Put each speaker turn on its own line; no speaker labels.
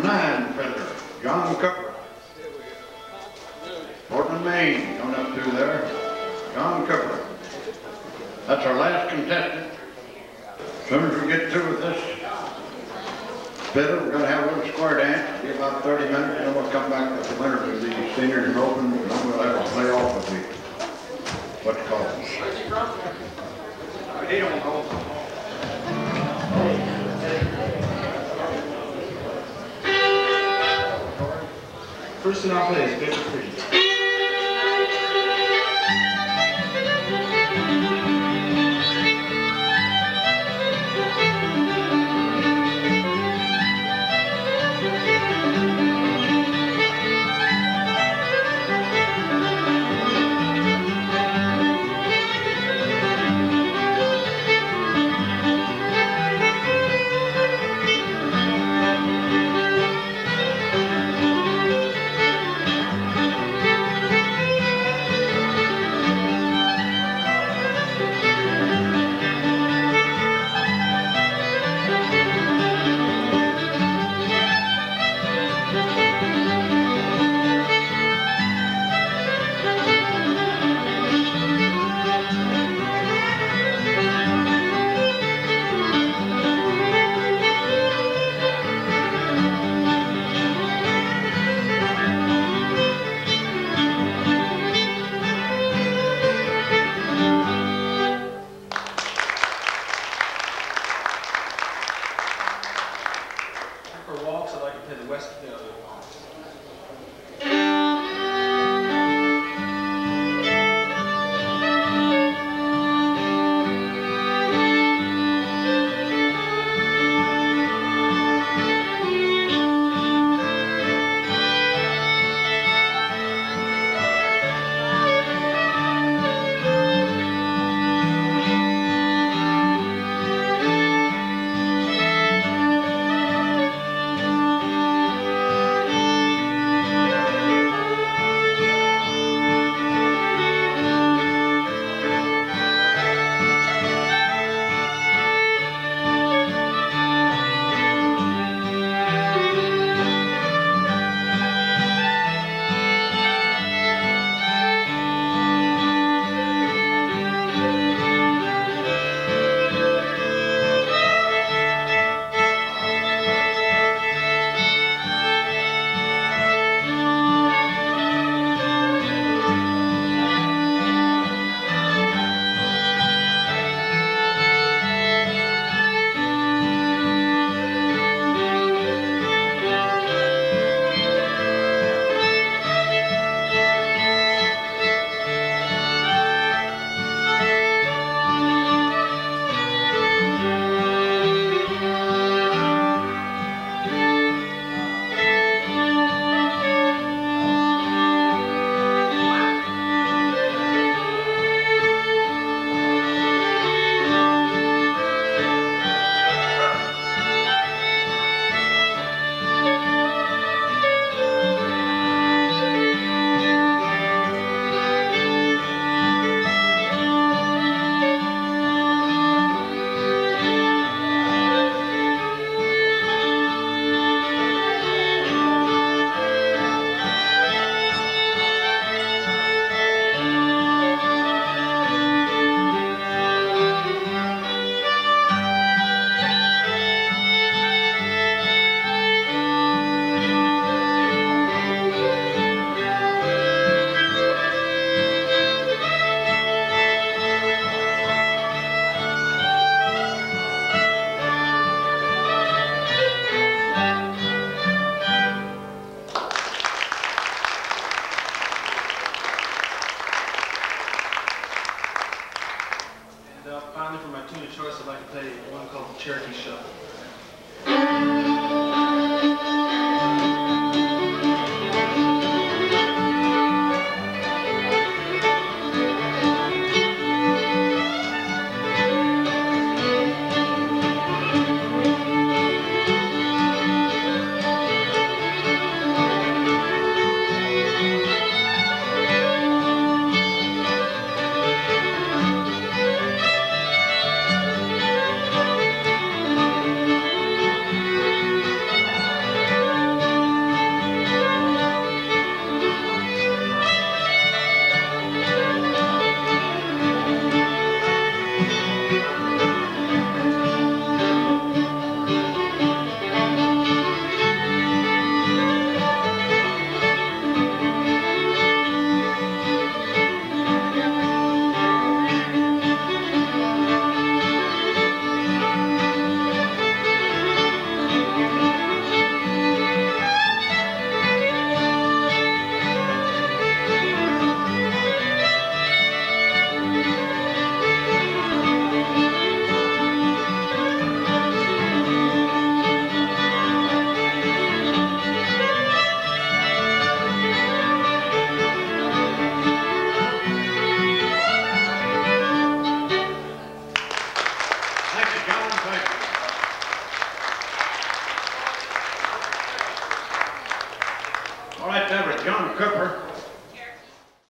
Number 9 fiddler, John Cooper. Portland, Maine, coming up through there. John Cooper. That's our last contestant. As soon as we get through with this fiddle, we're going to have a little square dance. It'll be about 30 minutes, and then we'll come back with the winners of the seniors and open, and then we'll have a play off with the, what you call it. He don't know.
First and off is Bethel.
All right, that was John Cooper.